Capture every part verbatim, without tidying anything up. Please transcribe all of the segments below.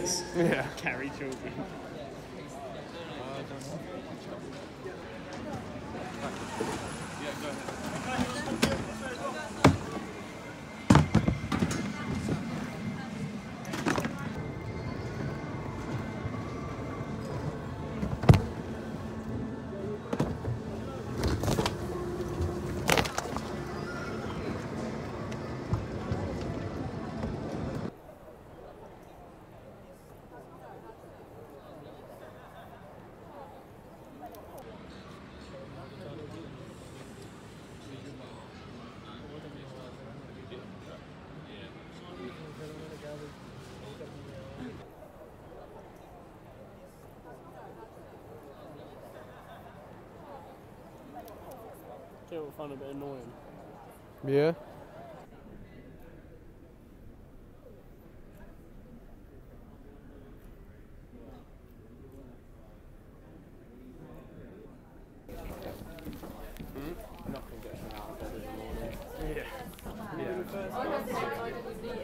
kids. Yeah. Carry children. I will find it a bit annoying. Yeah. Hmm? Nothing gets me out of bed in the morning. Yeah. Yeah.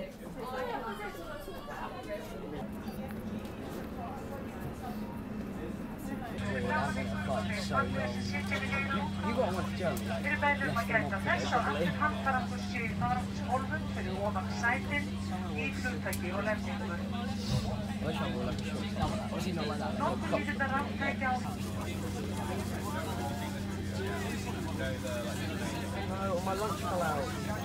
So long. You got one Joe. I wish I wore like a short top. Was he not like that? No, my lunch fell out.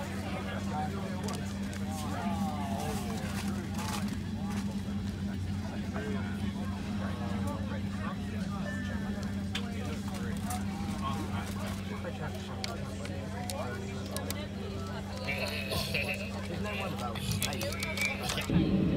There's no one about eight.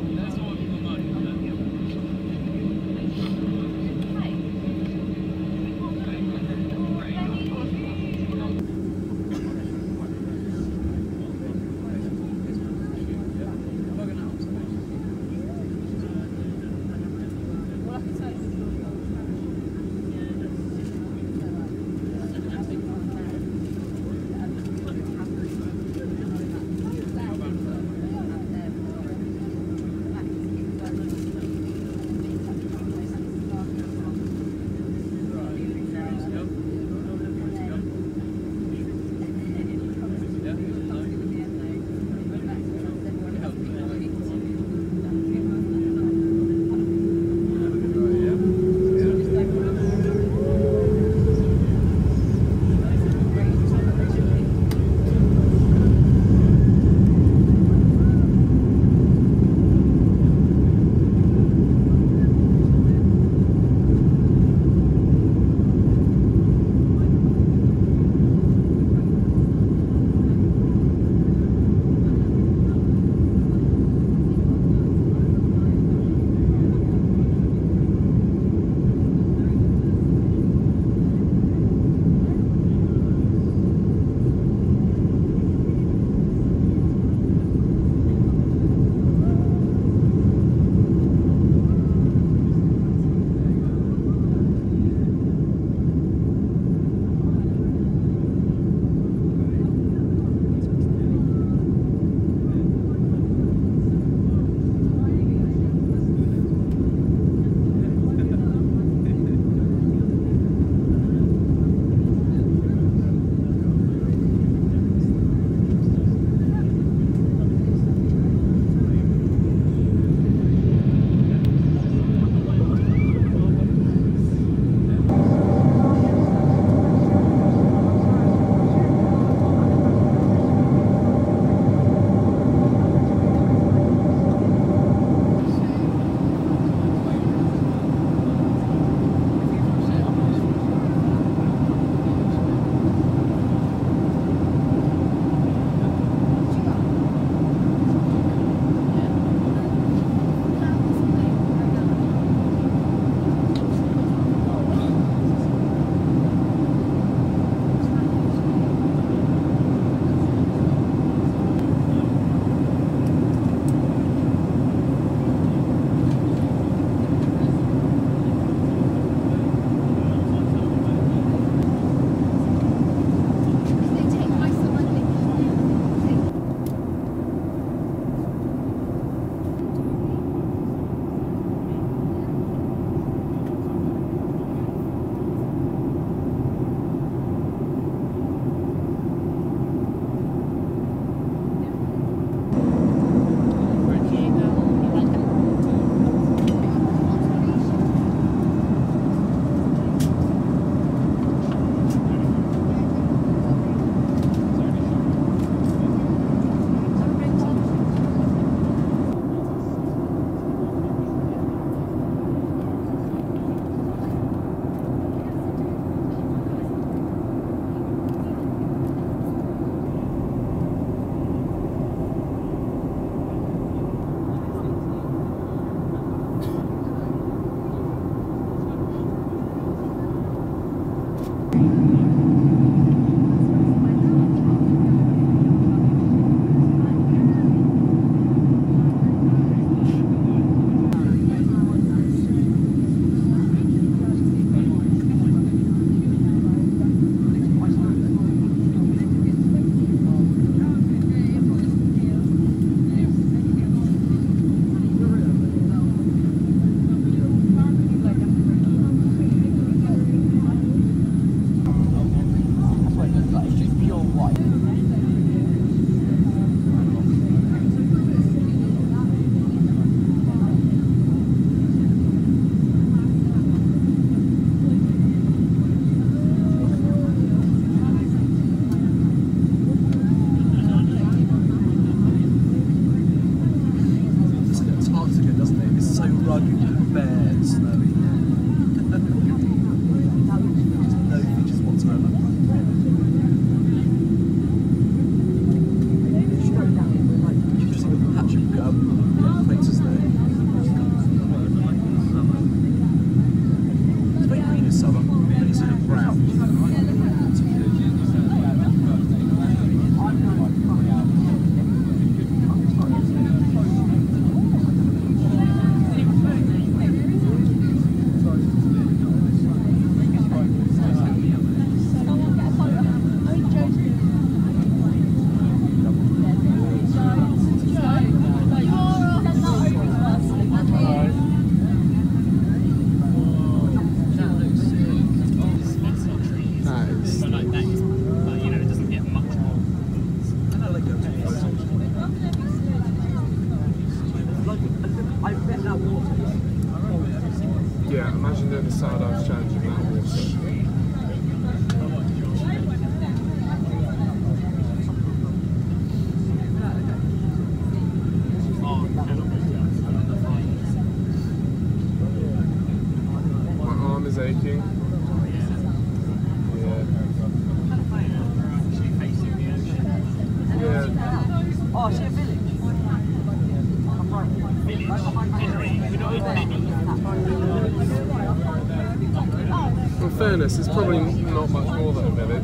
challenge in that water. My arm is aching. Yeah. Oh, I see a village. In fairness, it's probably not much more than a village.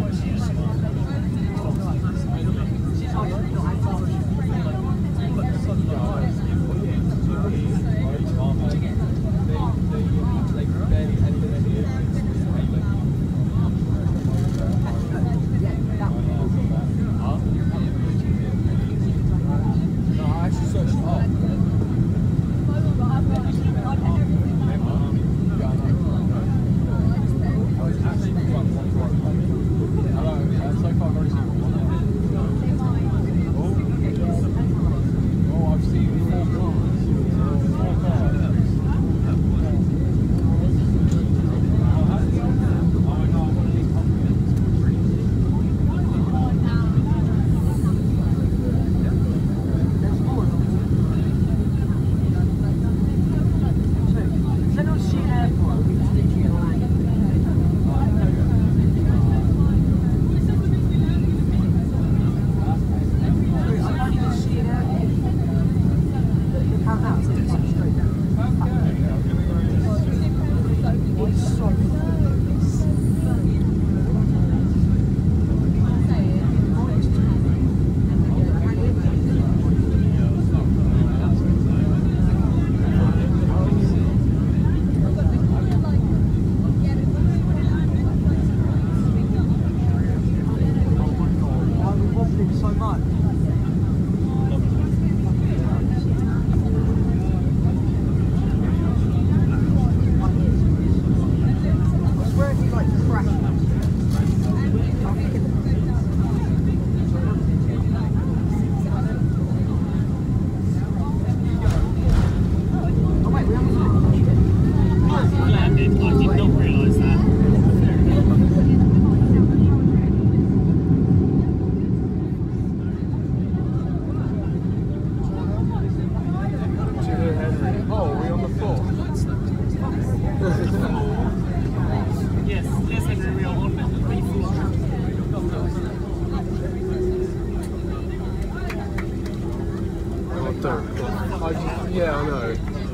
Yeah, I know.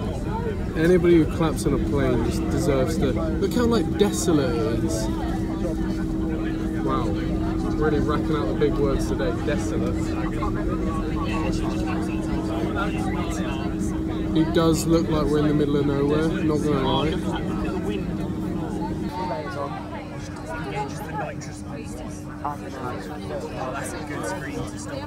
Anybody who claps on a plane just deserves to... Look how, like, desolate it is. Wow. Really racking out the big words today. Desolate. It does look like we're in the middle of nowhere, not gonna lie. Oh, that's a good screen to stop.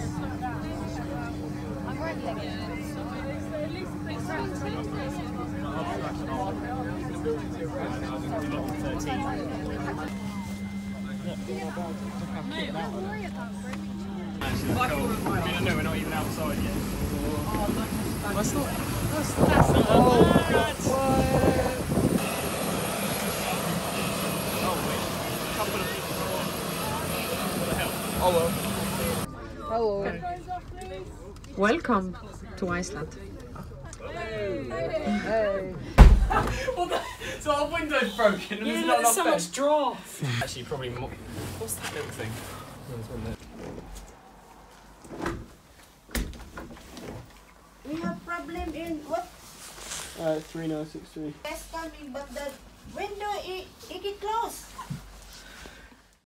No, we're not even outside yet. That's not. That's, that's not. Oh, oh well. Hello. Welcome to Iceland. Hey. Well, that, so our window's broken and Yeah, there's look, not there's so enough much draft. Actually, probably more. What's that little thing? There's one there. We have problem in what? Uh, three nine six three. That's coming, but the window it it is closed.